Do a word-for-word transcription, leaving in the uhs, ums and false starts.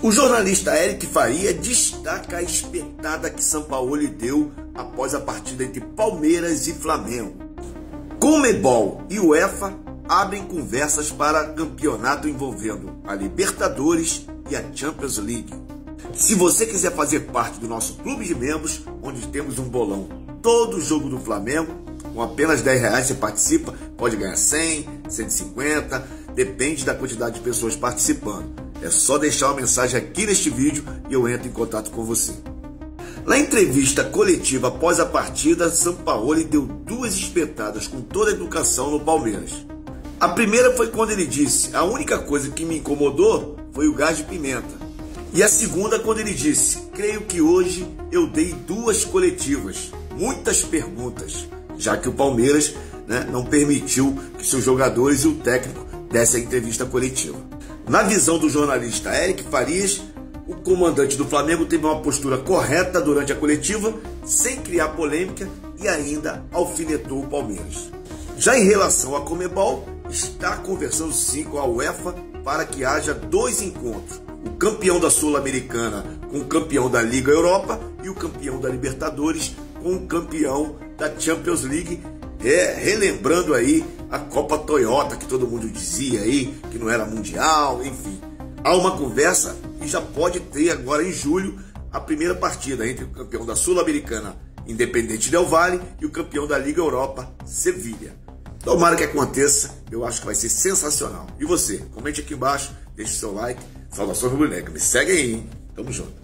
O jornalista Eric Faria destaca a espetada que Sampaoli deu após a partida entre Palmeiras e Flamengo. Conmebol e UEFA abrem conversas para campeonato envolvendo a Libertadores e a Champions League. Se você quiser fazer parte do nosso clube de membros, onde temos um bolão todo jogo do Flamengo, com apenas dez reais você participa, pode ganhar cem, cento e cinquenta, depende da quantidade de pessoas participando. É só deixar uma mensagem aqui neste vídeo e eu entro em contato com você. Na entrevista coletiva após a partida, Sampaoli deu duas espetadas com toda a educação no Palmeiras. A primeira foi quando ele disse: a única coisa que me incomodou foi o gás de pimenta. E a segunda quando ele disse: creio que hoje eu dei duas coletivas, muitas perguntas, já que o Palmeiras, né, não permitiu que seus jogadores e o técnico dessem a entrevista coletiva. Na visão do jornalista Eric Farias, o comandante do Flamengo teve uma postura correta durante a coletiva, sem criar polêmica, e ainda alfinetou o Palmeiras. Já em relação à Conmebol, está conversando sim com a UEFA para que haja dois encontros: o campeão da Sul-Americana com o campeão da Liga Europa e o campeão da Libertadores com o campeão da Champions League, é, relembrando aí a Copa Toyota, que todo mundo dizia aí que não era mundial, enfim. Há uma conversa e já pode ter agora em julho a primeira partida entre o campeão da Sul-Americana, Independente Del Valle, e o campeão da Liga Europa, Sevilha. Tomara que aconteça, eu acho que vai ser sensacional. E você? Comente aqui embaixo, deixe o seu like. Saudações rubro-negras. Me segue aí, hein? Tamo junto.